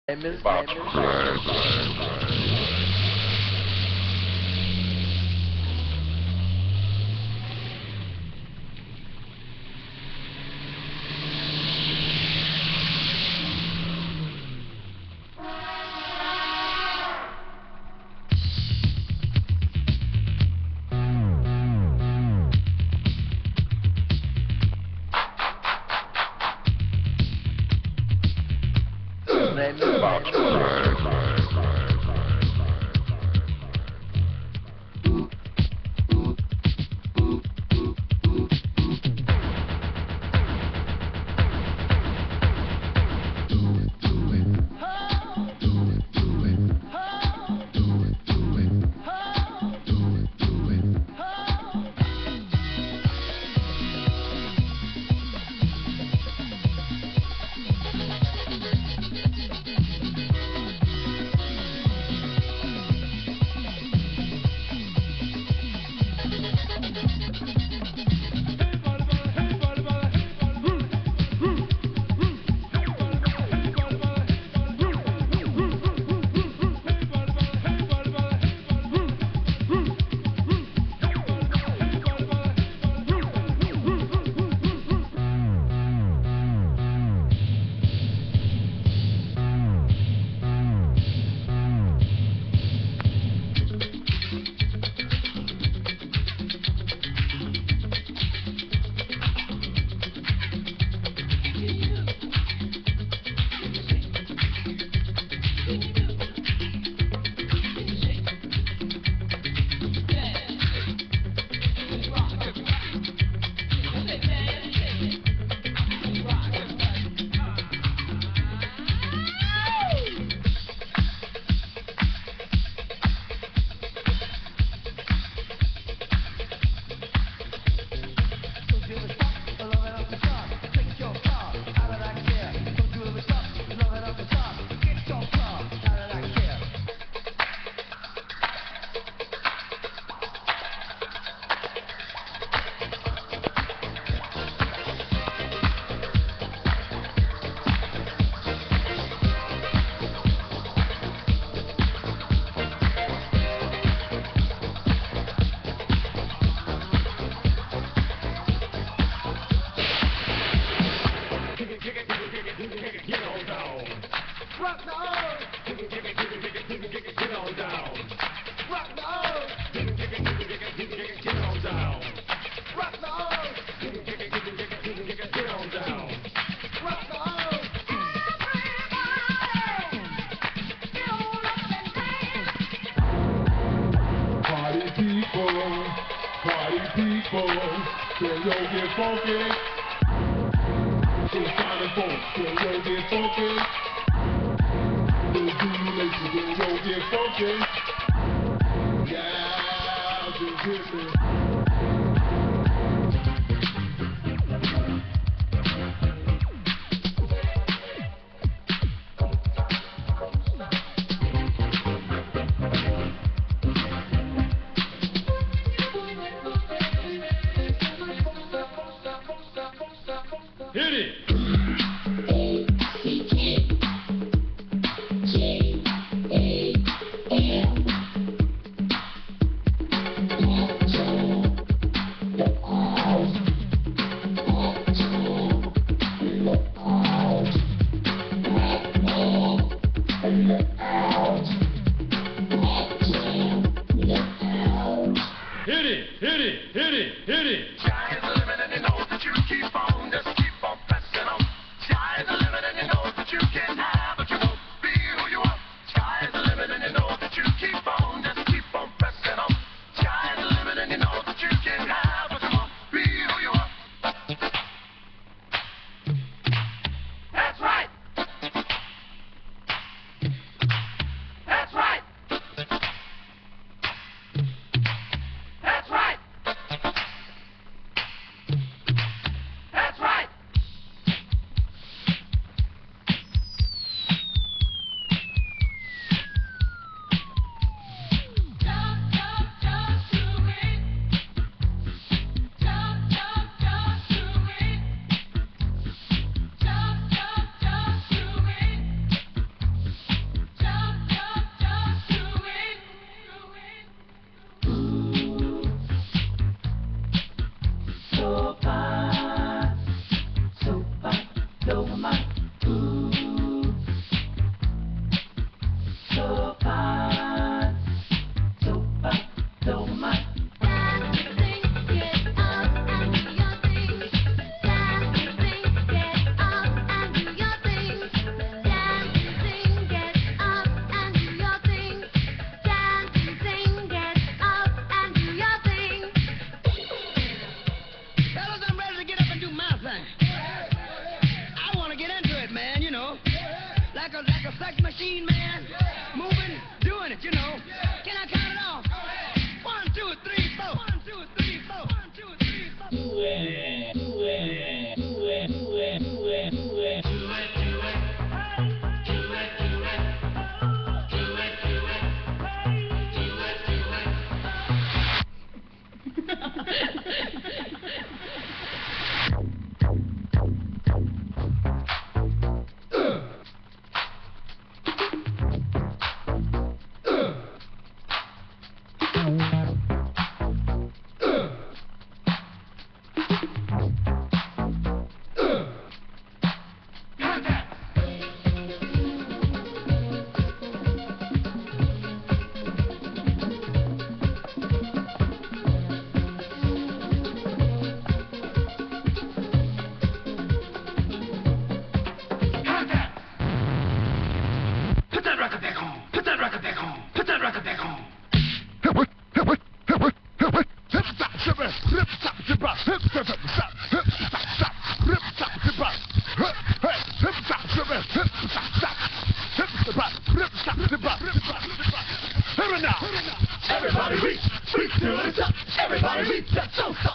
About to crash. About to crash. Party people, can yo get funky? It's time to funk, can yo get funky? Little jubilation, can yo get funky? Yeah, just hit me. Hit it! Hit it! Sky is the limit and you know that you keep on, just keep on pressing on. Sky is the limit and you know that you can have what you want, be who you are. Sky is the limit and you know that you keep on, just keep on pressing on. Sky is the limit and you know that you can have what you want, be who you are. That's right! like a machine, man. Moving, doing it, you know. Can I count it off? 1, 2, 3, 4. 1, 2, 3, 4. 1, 2, 3, 4. Do it, do it, do it, do it, do it, do it, do it, do it. Do it, do it. Do it, do it. Do it, do it. Put that record back on. Put that record back on. Put that record back on. Everybody reach to the top. Everybody reach, that's so